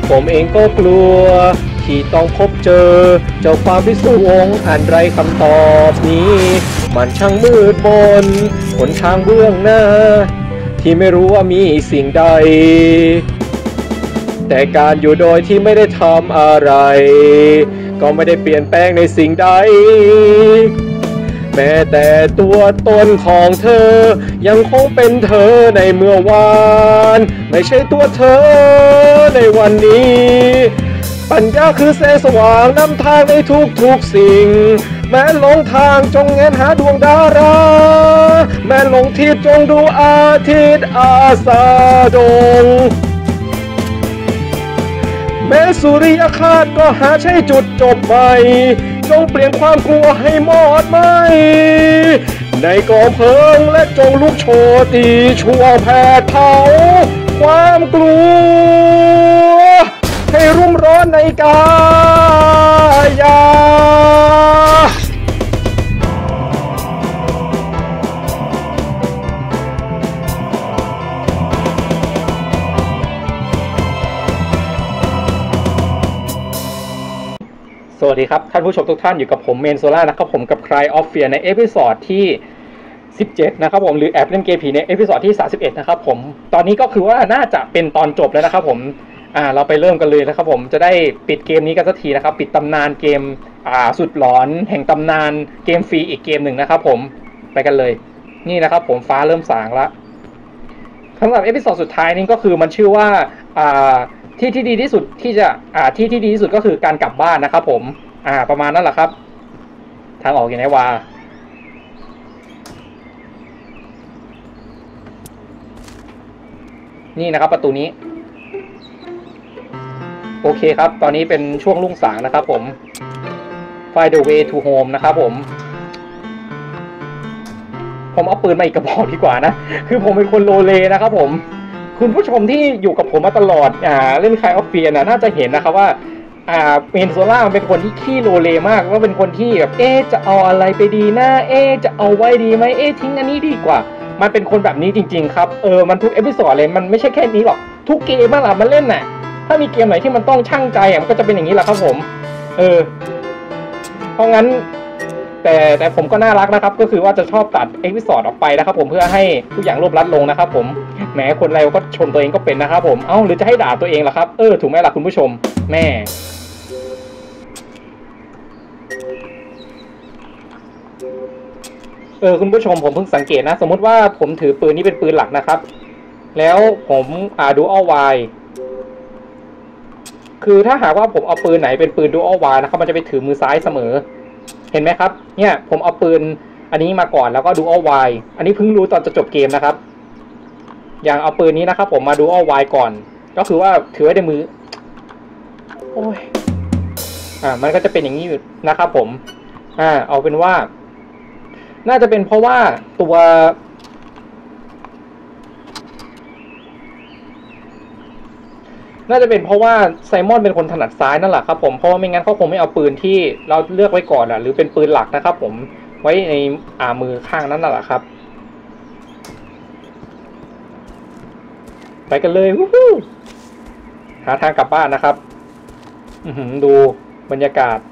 ผมเองก็กลัวที่ต้องพบเจอเจ้าความพิศวงอันไรคำตอบนี้มันช่างมืดมนหนทางเบื้องหน้าที่ไม่รู้ว่ามีสิ่งใดแต่การอยู่โดยที่ไม่ได้ทำอะไรก็ไม่ได้เปลี่ยนแปลงในสิ่งใดแม้แต่ตัวตนของเธอยังคงเป็นเธอในเมื่อวานไม่ใช่ตัวเธอในวันนี้ปัญญาคือแสงสว่างนำทางในทุกสิ่งแม้หลงทางจงแงนหาดวงดาราแม้หลงทิศจงดูอาทิตย์อาสาดงแม้สุริยคราสก็หาใช่จุดจบใหม่จงเปลี่ยนความกลัวให้หมดไหมในกองเพลิงและจงลุกโชตีช่วงแผดเผาความกลัวให้รุ่มร้อนในกายาสวัสดีครับท่านผู้ชมทุกท่านอยู่กับผมเมนโซล่านะครับผมกับคลายออฟเฟียในเอพิโซดที่17นะครับผมหรือแอบเล่นเกมผีในเอพิโซดที่31นะครับผมตอนนี้ก็คือว่าน่าจะเป็นตอนจบแล้วนะครับผมเราไปเริ่มกันเลยนะครับผมจะได้ปิดเกมนี้กันสักทีนะครับปิดตำนานเกมสุดหลอนแห่งตำนานเกมฟรีอีกเกมหนึ่งนะครับผมไปกันเลยนี่นะครับผมฟ้าเริ่มสางแล้วสำหรับเอพิโซดสุดท้ายนี้ก็คือมันชื่อว่าที่ดีที่สุดที่จะที่ดีที่สุดก็คือการกลับบ้านนะครับผมประมาณนั้นแหละครับทางออกอย่างไรวะนี่นะครับประตูนี้โอเคครับตอนนี้เป็นช่วงรุ่งสางนะครับผม Find the way to home นะครับผมเอาปืนมาอีกกระบอกดีกว่านะคือผมเป็นคนโลเลนะครับผมคุณผู้ชมที่อยู่กับผมมาตลอดเล่นคลายออฟเฟียน่าจะเห็นนะครับว่าเมนโซล่าเป็นคนที่ขี้โลเลมากว่าเป็นคนที่แบบจะเอาอะไรไปดีนะจะเอาไว้ดีไหมทิ้งอันนี้ดีกว่ามันเป็นคนแบบนี้จริงๆครับมันทุกเอพิโซดเลยมันไม่ใช่แค่นี้หรอกทุกเกมบ้างล่ะมันเล่นน่ะถ้ามีเกมไหนที่มันต้องชั่งใจมันก็จะเป็นอย่างนี้แหละครับผมเพราะงั้นแต่ผมก็น่ารักนะครับก็คือว่าจะชอบตัดเอพิโซดออกไปนะครับผมเพื่อให้ทุกอย่างรวบรัดลงนะครับผมแหมคนเราก็ชมตัวเองก็เป็นนะครับผมหรือจะให้ด่าตัวเองล่ะครับถูกไหมล่ะคุณผู้ชมแม่คุณผู้ชมผมเพิ่งสังเกตนะสมมติว่าผมถือปืนนี้เป็นปืนหลักนะครับแล้วผมดูอัลไวคือถ้าหากว่าผมเอาปืนไหนเป็นปืนดูอัลไวนะครับมันจะไปถือมือซ้ายเสมอเห็นไหมครับเนี่ยผมเอาปืนอันนี้มาก่อนแล้วก็ดูอัลไวอันนี้เพิ่งรู้ตอนจะจบเกมนะครับอย่างเอาปืนนี้นะครับผมมาดูอัลไวก่อนก็คือว่าถือไว้ในมือโอ้ยมันก็จะเป็นอย่างนี้นะครับผมเอาเป็นว่าน่าจะเป็นเพราะว่าตัวน่าจะเป็นเพราะว่าไซมอนเป็นคนถนัดซ้ายนั่นแหละครับผมเพราะว่าไม่งั้นเขาคงไม่เอาปืนที่เราเลือกไว้ก่อนหรือเป็นปืนหลักนะครับผมไว้ในมือข้างนั้นนั่นแหละครับไปกันเลยวู้ฮู้หาทางกลับบ้านนะครับดูบรรยากาศ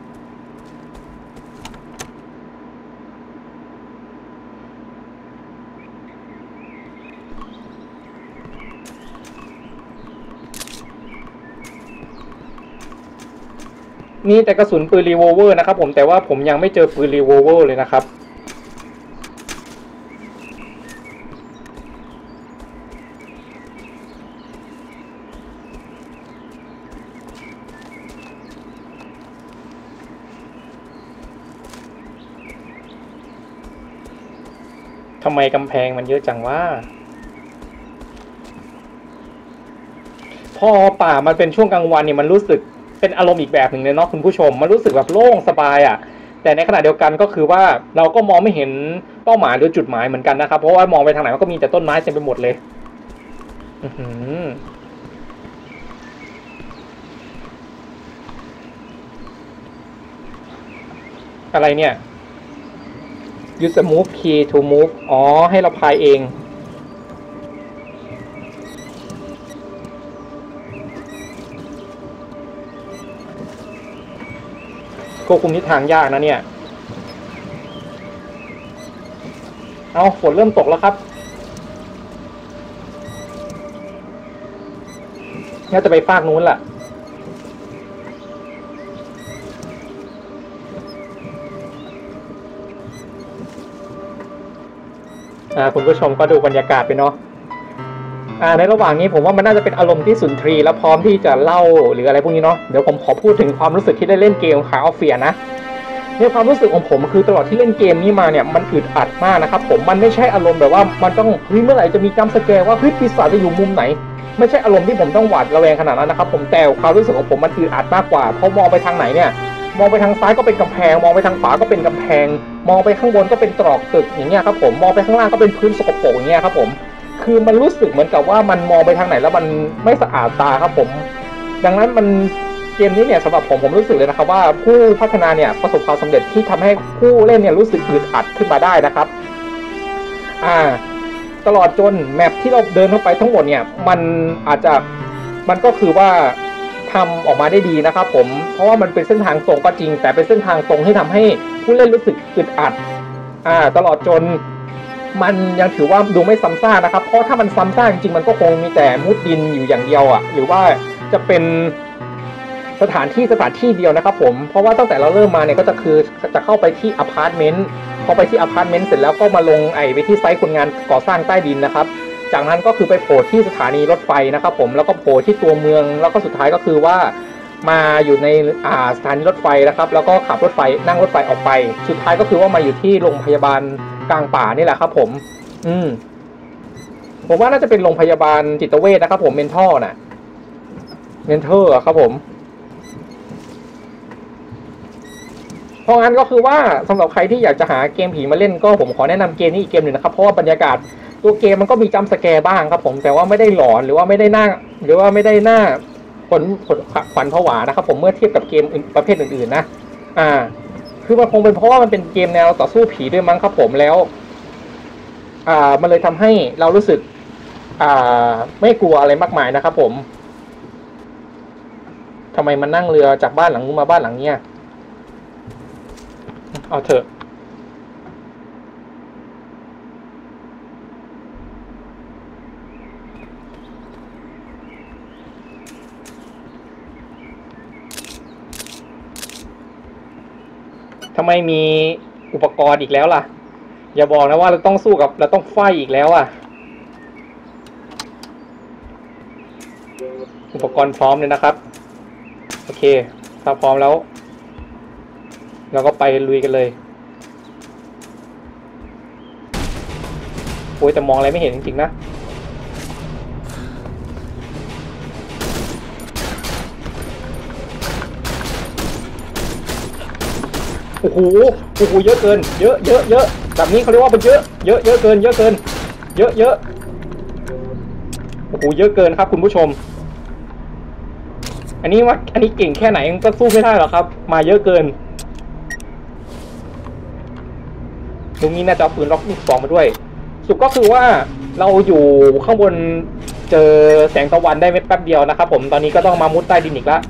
มีแต่กระสุนปืนรีโวลเวอร์นะครับผมแต่ว่าผมยังไม่เจอปืนรีโวลเวอร์เลยนะครับทำไมกำแพงมันเยอะจังวะพอป่ามันเป็นช่วงกลางวันเนี่ยมันรู้สึกเป็นอารมณ์อีกแบบหนึ่งเลยเนาะคุณผู้ชมมันรู้สึกแบบโล่งสบายแต่ในขณะเดียวกันก็คือว่าเราก็มองไม่เห็นเป้าหมายหรือจุดหมายเหมือนกันนะครับเพราะว่ามองไปทางไหนมันก็มีแต่ต้นไม้เต็มไปหมดเลยอะไรเนี่ย use the move key to move ให้เราพายเอง โควบคุมทิศทางยากนะเนี่ยเอาฝนเริ่มตกแล้วครับน่าจะไปฟากนู้นแหละคุณผู้ชมก็ดูบรรยากาศไปเนาะในระหว่างนี้ผมว่ามันน่าจะเป็นอารมณ์ที่สุนทรีและพร้อมที่จะเล่าหรืออะไรพวกนี้เนาะเดี๋ยวผมขอพูดถึงความรู้สึกที่ได้เล่นเกมคาออฟเฟียนะในความรู้สึกของผมคือตลอดที่เล่นเกมนี้มาเนี่ยมันอึดอัดมากนะครับผมมันไม่ใช่อารมณ์แบบว่ามันต้องเมื่อไหร่จะมีจัมป์สแกร์ว่าปีศาจจะอยู่มุมไหนไม่ใช่อารมณ์ที่ผมต้องหวาดระแวงขนาดนั้นนะครับผมแต่ความรู้สึกของผมมันอึดอัดมากกว่าเพราะมองไปทางไหนเนี่ยมองไปทางซ้ายก็เป็นกำแพงมองไปทางขวาก็เป็นกำแพงมองไปข้างบนก็เป็นตรอกตึกอย่างเงี้ยครับผมมองไปข้างล่างก็เป็นพื้นสกปรกอย่างเงี้ยครับผมคือมันรู้สึกเหมือนกับว่ามันมองไปทางไหนแล้วมันไม่สะอาดตาครับผมดังนั้นมันเกมนี้เนี่ยสำหรับผมรู้สึกเลยนะครับว่าผู้พัฒนาเนี่ยประสบความสำเร็จที่ทำให้ผู้เล่นเนี่ยรู้สึกอึดอัดขึ้นมาได้นะครับตลอดจนแมปที่เราเดินเข้าไปทั้งหมดเนี่ยมันก็คือว่าทำออกมาได้ดีนะครับผมเพราะว่ามันเป็นเส้นทางตรงก็จริงแต่เป็นเส้นทางตรงที่ทำให้ผู้เล่นรู้สึกอึดอัดตลอดจนมันยังถือว่าดูไม่ซ้ำซากนะครับเพราะถ้ามันซ้ำซากจริงๆมันก็คงมีแต่มุดดินอยู่อย่างเดียวหรือว่าจะเป็นสถานที่เดียวนะครับผมเพราะว่าตั้งแต่เราเริ่มมาเนี่ยก็จะเข้าไปที่อพาร์ตเมนต์พอไปที่อพาร์ตเมนต์เสร็จแล้วก็มาลงไปที่ไซต์คนงานก่อสร้างใต้ดินนะครับจากนั้นก็คือไปโผล่ที่สถานีรถไฟนะครับผมแล้วก็โผล่ที่ตัวเมืองแล้วก็สุดท้ายก็คือว่ามาอยู่ในสถานีรถไฟนะครับแล้วก็ขับรถไฟนั่งรถไฟออกไปสุดท้ายก็คือว่ามาอยู่ที่โรงพยาบาลกลางป่านี่แหละครับผมผมว่าน่าจะเป็นโรงพยาบาลจิตเวชนะครับผมเมนเทอร์ครับผมเพราะงั้นก็คือว่าสำหรับใครที่อยากจะหาเกมผีมาเล่นก็ผมขอแนะนำเกมนี้อีกเกมหนึ่งนะครับเพราะว่าบรรยากาศตัวเกมมันก็มีจัมป์สแกร์บ้างครับผมแต่ว่าไม่ได้หลอนหรือว่าไม่ได้น่าขวัญผวานะครับผมเมื่อเทียบกับเกมประเภทอื่นๆนะคือมันคงเป็นเพราะว่ามันเป็นเกมแนวต่อสู้ผีด้วยมั้งครับผมแล้วมันเลยทำให้เรารู้สึกไม่กลัวอะไรมากมายนะครับผมทำไมมันนั่งเรือจากบ้านหลังนู้นมาบ้านหลังเนี้ยเอาเถอะทำไมมีอุปกรณ์อีกแล้วล่ะอย่าบอกนะว่าเราต้องไฟอีกแล้วอุปกรณ์พร้อมเลยนะครับโอเคถ้าพร้อมแล้วเราก็ไปลุยกันเลยโอ้ยแต่มองอะไรไม่เห็นจริงๆนะโอ้โหเยอะเกินเยอะแบบนี้เขาเรียกว่าเป็นเยอะเกินเยอะโอ้โหเยอะเกินครับคุณผู้ชมอันนี้เก่งแค่ไหนก็สู้ไม่ได้หรอกครับมาเยอะเกินตรงนี้น่าจะเอาปืนล็อกลูก2มาด้วยสุดก็คือว่าเราอยู่ข้างบนเจอแสงตะวันได้แป๊บเดียวนะครับผมตอนนี้ก็ต้องมามุดใต้ดินอีกแล้ว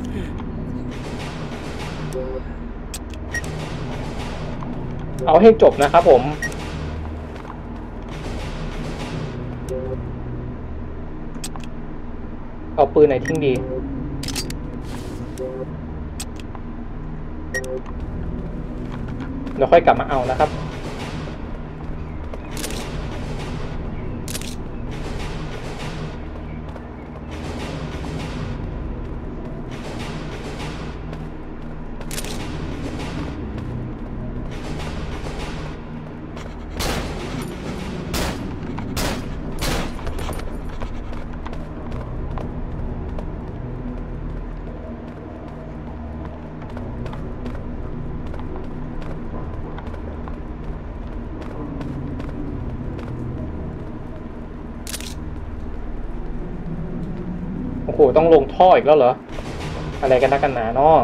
เอาให้จบนะครับผมเอาปืนไหนทิ้งดีเดี๋ยวค่อยกลับมาเอานะครับโอ้โหต้องลงท่ออีกแล้วเหรออะไรกันนักกันหนาเนาะ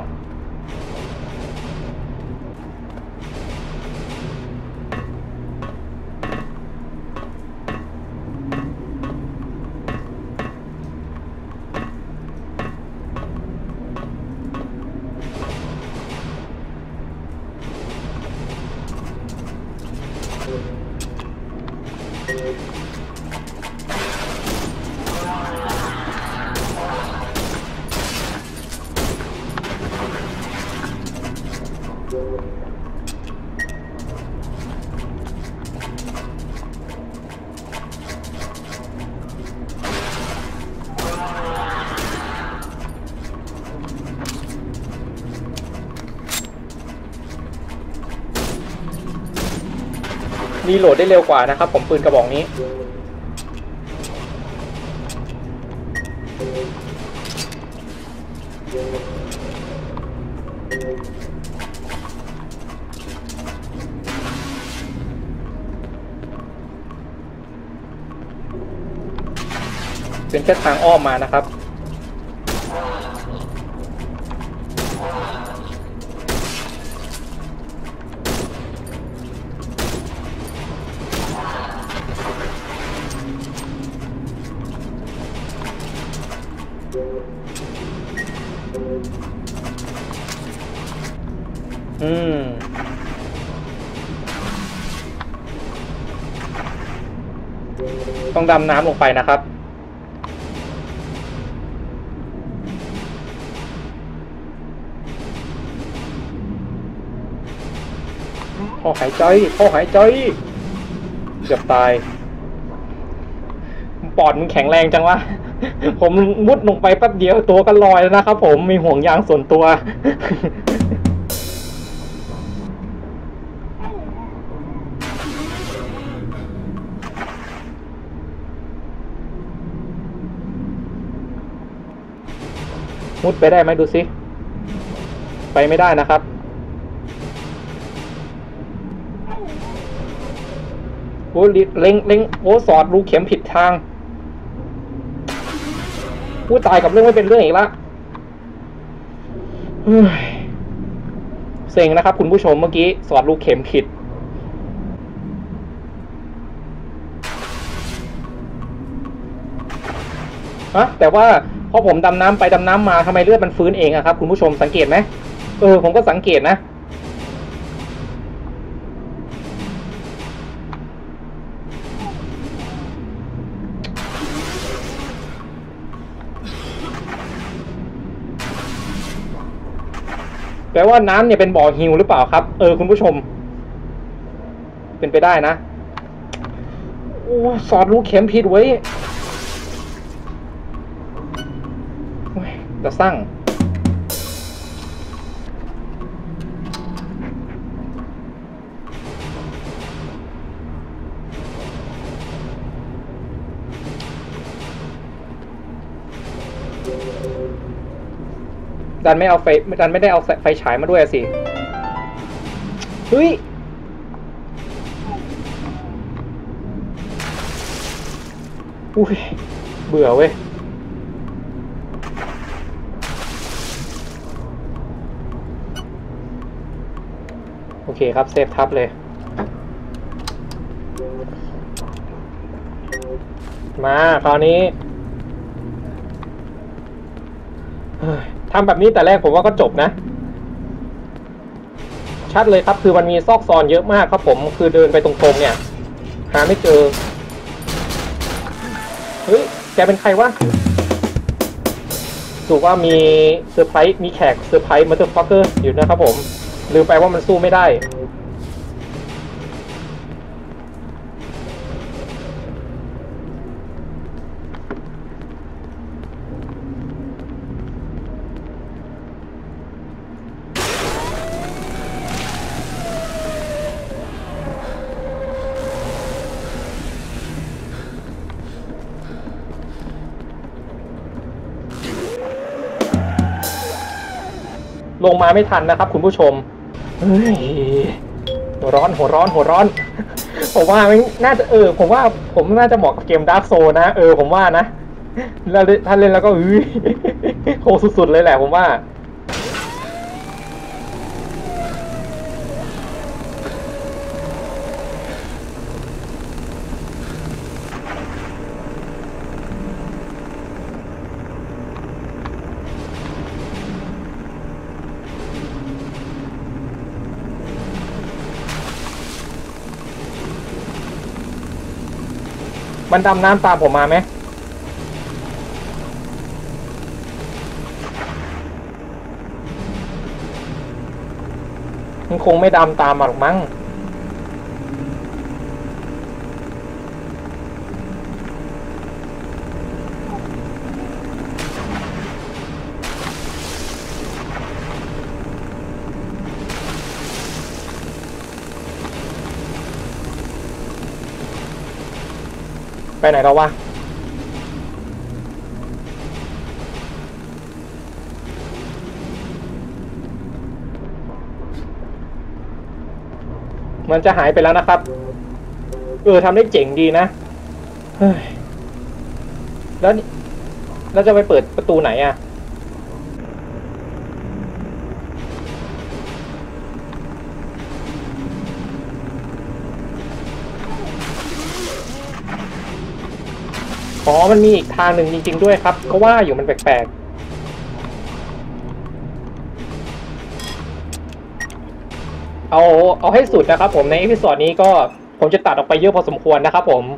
รีโหลดได้เร็วกว่านะครับผมปืนกระบอกนี้เป็นแค่ทางอ้อมมานะครับต้องดำน้ำลงไปนะครับพอหายใจเกือบตายปอดมันแข็งแรงจังวะ ผมมุดลงไปแป๊บเดียวตัวก็ลอยแล้วนะครับผมมีห่วงยางส่วนตัว มุดไปได้ไหมดูสิไปไม่ได้นะครับโอ้เล็งโอ้สอดรูเข็มผิดทางผู้ตายกับเรื่องไม่เป็นเรื่องอีกละเซ็งนะครับคุณผู้ชมเมื่อกี้สอดรูเข็มผิดแต่ว่าพอผมดำน้ำไปดำน้ำมาทำไมเลือดมันฟื้นเองอะครับคุณผู้ชมสังเกตไหมผมก็สังเกตนะแปลว่าน้ำเนี่ยเป็นบ่อฮิวหรือเปล่าครับคุณผู้ชมเป็นไปได้นะโอ้สอดรูเข็มผิดไว้จะสร้างดันไม่ได้เอาไฟฉายมาด้วยสิเฮ้ยอุ้ยเบื่อเว้ยโอเคครับเซฟทับเลยมาคราวนี้ทำแบบนี้แต่แรกผมว่าก็จบนะชัดเลยครับคือมันมีซอกซอนเยอะมากครับผมคือเดินไปตรงๆเนี่ยหาไม่เจอเฮ้ยแกเป็นใครวะถูกว่ามีเซอร์ไพรส์มีแขกเซอร์ไพรส์มัตเตอร์ฟักเกอร์อยู่นะครับผมลืมไปว่ามันสู้ไม่ได้ลงมาไม่ทันนะครับคุณผู้ชมเฮ้ยหัวร้อนผมว่ามันน่าจะผมว่าผมน่าจะเหมาะกับเกมดาร์กโซนะผมว่านะแล้วถ้าเล่นแล้วก็โหสุดๆเลยแหละผมว่ามันดำน้ำตามผมมาไหมมันคงไม่ดำตามมาหรอกมั้งไปไหนแล้ววะมันจะหายไปแล้วนะครับทำได้เจ๋งดีนะเฮ้ยแล้วจะไปเปิดประตูไหนอ่ะอ๋อมันมีอีกทางหนึ่งจริงๆด้วยครับก็ว่าอยู่มันแปลกๆเอาให้สุดนะครับผมในเอพิโซดนี้ก็ผมจะตัดออกไปเยอะพอสมควรนะครับผม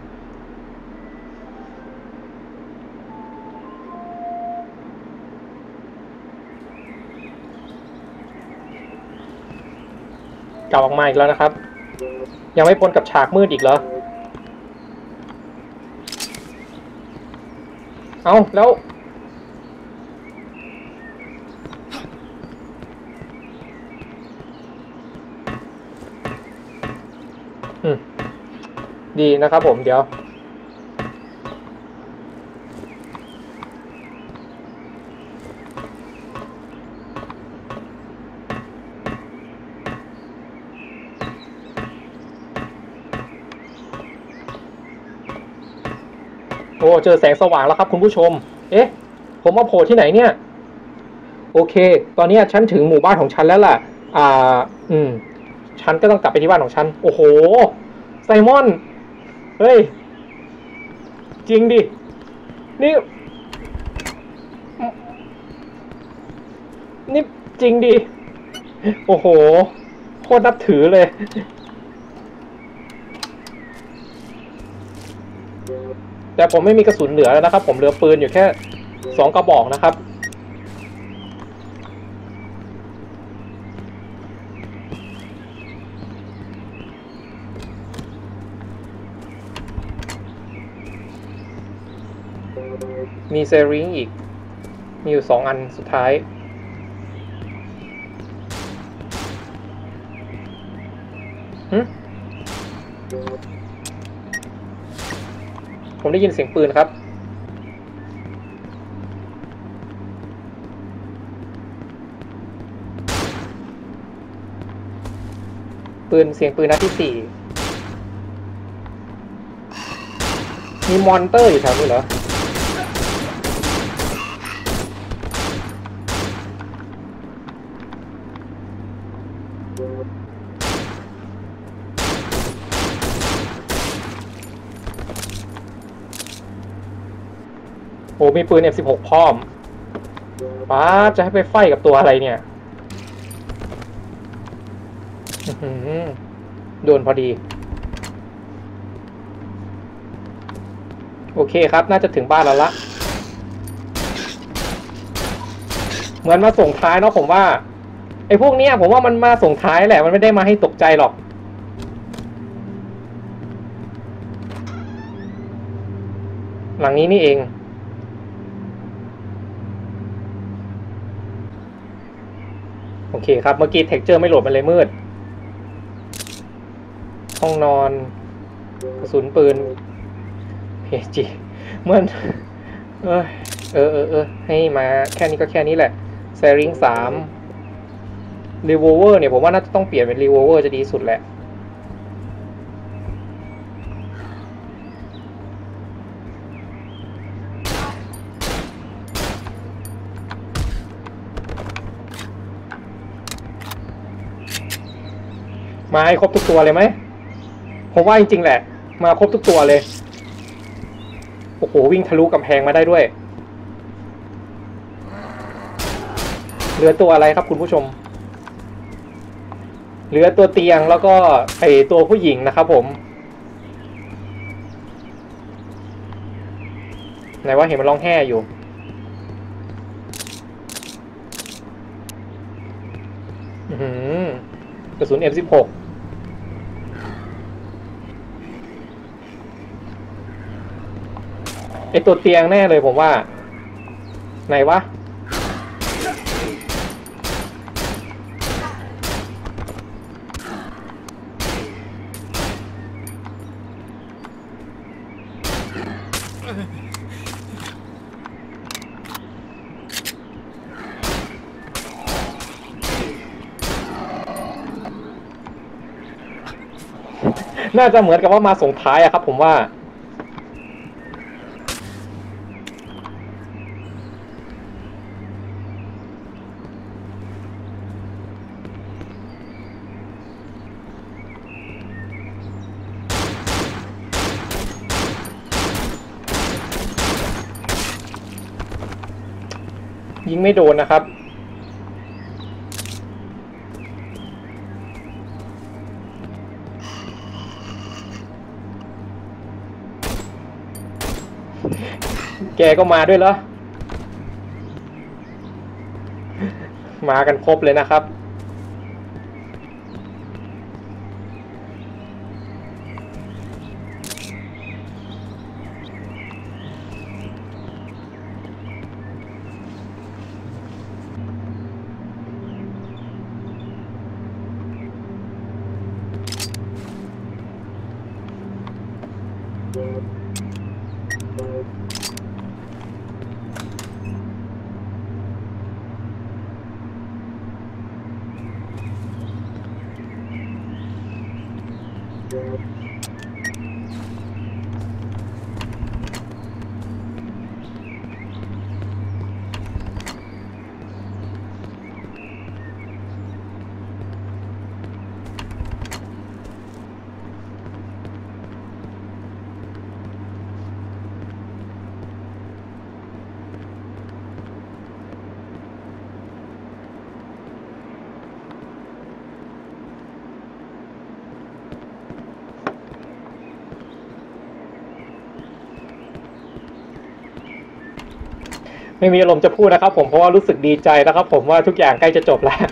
กลับออกมาอีกแล้วนะครับยังไม่พ้นกับฉากมืดอีกเหรอเอาแล้วดีนะครับผมเดี๋ยวโอ้เจอแสงสว่างแล้วครับคุณผู้ชมเอ๊ะผมมาโผล่ที่ไหนเนี่ยโอเคตอนนี้ฉันถึงหมู่บ้านของฉันแล้วล่ะฉันก็ต้องกลับไปที่บ้านของฉันโอ้โหไซมอนเฮ้ยจริงดินี่จริงดิโอ้โหโคตรนับถือเลยแต่ผมไม่มีกระสุนเหลือแล้วนะครับผมเหลือปืนอยู่แค่2 กระบอกนะครับมีเซริงอีกมีอยู่2 อันสุดท้ายผมได้ยินเสียงปืนครับเสียงปืนนัดที่ 4มีมอนเตอร์อยู่แถวนี้เหรอโอ้มีปืน F16 พร้อมป้าจะให้ไปไฟกับตัวอะไรเนี่ยโดนพอดีโอเคครับน่าจะถึงบ้านแล้วละเหมือนมาส่งท้ายเนาะผมว่าไอ้พวกเนี้ยผมว่ามันมาส่งท้ายแหละมันไม่ได้มาให้ตกใจหรอกหลังนี้นี่เองโอเคครับเมื่อกี้เท็กเจอร์ไม่โหลดมันเลยมืดห้องนอนกระสุนปืนเพจิเหมือนให้มาแค่นี้ก็แค่นี้แหละแซริง3รีโวเวอร์เนี่ยผมว่าน่าจะต้องเปลี่ยนเป็นรีโวเวอร์จะดีสุดแหละมาให้ครบทุกตัวเลยไหมผมว่าจริงๆแหละมาครบทุกตัวเลยโอ้โหวิ่งทะลุกำแพงมาได้ด้วยเหลือตัวอะไรครับคุณผู้ชมเหลือตัวเตียงแล้วก็ไอตัวผู้หญิงนะครับผมไหนว่าเห็นมันร้องแห่อยู่กระสุน M16 ไอตัวเตียงแน่เลยผมว่าไหนวะน่าจะเหมือนกับว่ามาส่งท้ายอะครับผมว่ายิงไม่โดนนะครับแกก็มาด้วยเหรอมากันครบเลยนะครับไม่มีอารมณ์จะพูดนะครับผมเพราะว่ารู้สึกดีใจนะครับผมว่าทุกอย่างใกล้จะจบแล้ว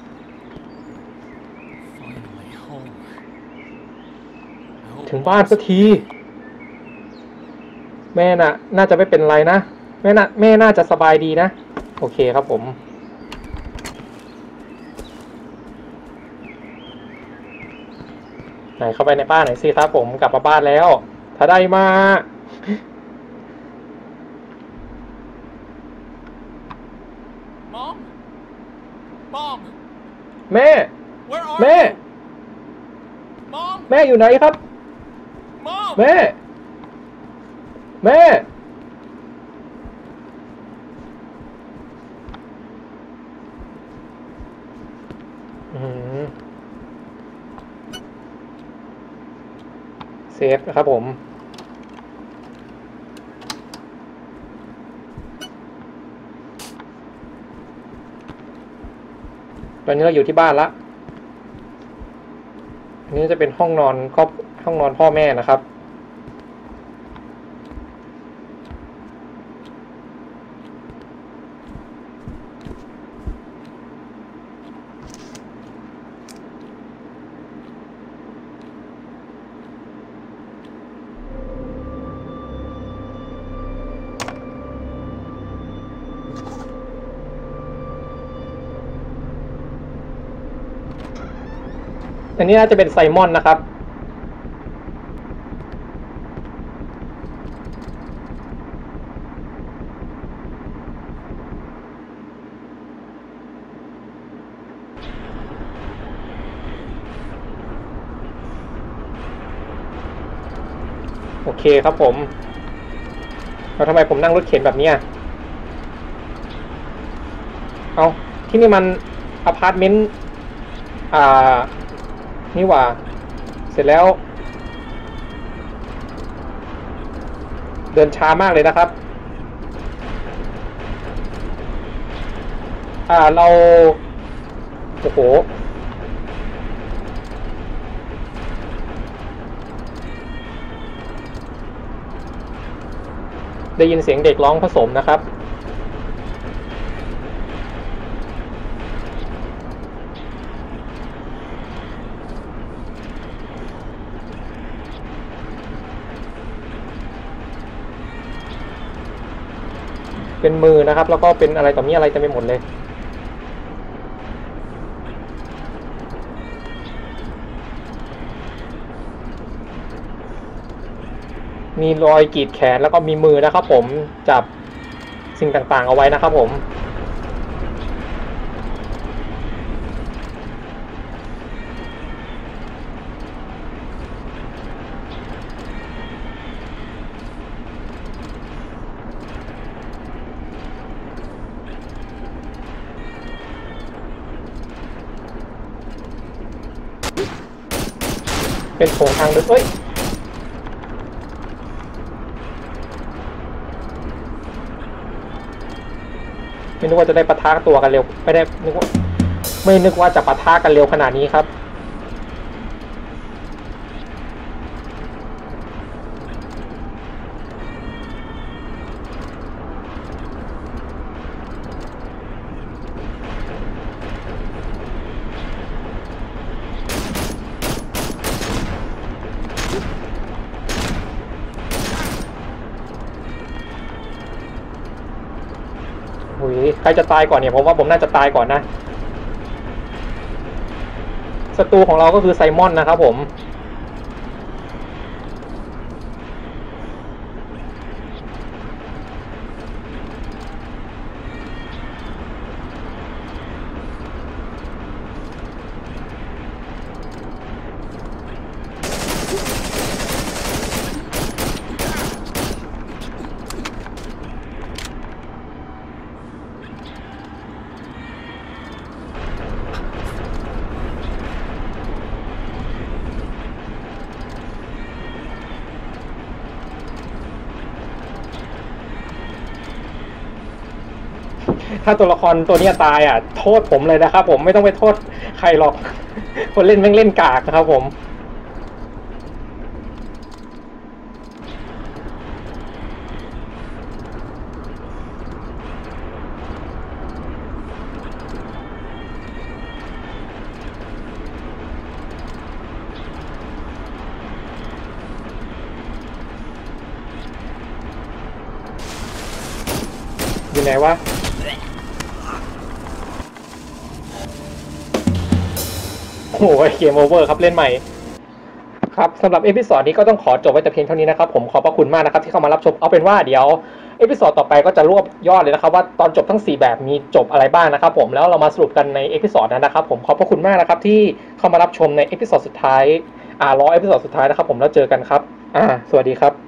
ถึงบ้านสักทีแม่น่าจะไม่เป็นไรนะแม่น่าจะสบายดีนะโอเคครับผมไหนเข้าไปในบ้านหน่อยสิครับผมกลับมาบ้านแล้วถ้าได้มาแม่แม่อยู่ไหนครับแม่เซฟนะครับผมตอนนี้เราอยู่ที่บ้านละอันนี้จะเป็นห้องนอนพ่อแม่นะครับอันนี้น่าจะเป็นไซมอนนะครับโอเคครับผมแล้วทำไมผมนั่งรถเข็นแบบนี้เอาที่นี่มันอพาร์ตเมนต์นี่ว่าเสร็จแล้วเดินช้ามากเลยนะครับเราโอ้โหได้ยินเสียงเด็กร้องผสมนะครับเป็นมือนะครับแล้วก็เป็นอะไรต่อมีอะไรเต็มไปหมดเลยมีรอยกรีดแขนแล้วก็มีมือนะครับผมจับสิ่งต่างๆเอาไว้นะครับผมเป็นโถงทางเดินเอ้ยไม่นึกว่าจะได้ปะทะตัวกันเร็วไม่นึกว่าจะปะทะกันเร็วขนาดนี้ครับหุยใครจะตายก่อนเนี่ยผมว่าผมน่าจะตายก่อนนะศัตรูของเราก็คือไซมอนนะครับผมถ้าตัวละครตัวนี้ตายอ่ะโทษผมเลยนะครับผมไม่ต้องไปโทษใครหรอกคนเล่นแม่งเล่นกากนะครับผมอยู่ไหนวะโอ้ยเกมโอเวอร์ครับเล่นใหม่ครับสำหรับเอพิ โอดนี้ก็ต้องขอจบไว้แต่เพียงเท่านี้นะครับผมขอบพระคุณมากนะครับที่เข้ามารับชมเอาเป็นว่าเดี๋ยวเอพิ โอดต่อไปก็จะรวบยอดเลยนะครับว่าตอนจบทั้ง4แบบมีจบอะไรบ้างนะครับผมแล้วเรามาสรุปกันในเอพิ โอดนั้นนะครับผมขอบพระคุณมากนะครับที่เข้ามารับชมในเอพิ โอดสุดท้ายรอเอพิ โอดสุดท้ายนะครับผมแล้วเจอกันครับสวัสดีครับ